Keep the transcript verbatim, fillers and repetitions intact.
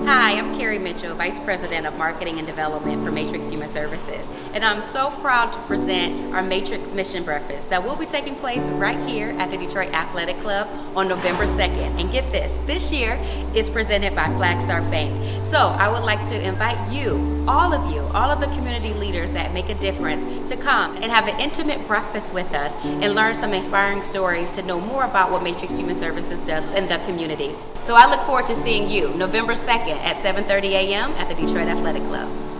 Hi, I'm Carrie Mitchell, Vice President of Marketing and Development for Matrix Human Services, and I'm so proud to present our Matrix Mission Breakfast that will be taking place right here at the Detroit Athletic Club on November second. And get this, this year is presented by Flagstar Bank. So I would like to invite you, all of you, all of the community leaders that make a difference, to come and have an intimate breakfast with us and learn some inspiring stories to know more about what Matrix Human Services does in the community. So I look forward to seeing you November second at seven thirty a m at the Detroit Athletic Club.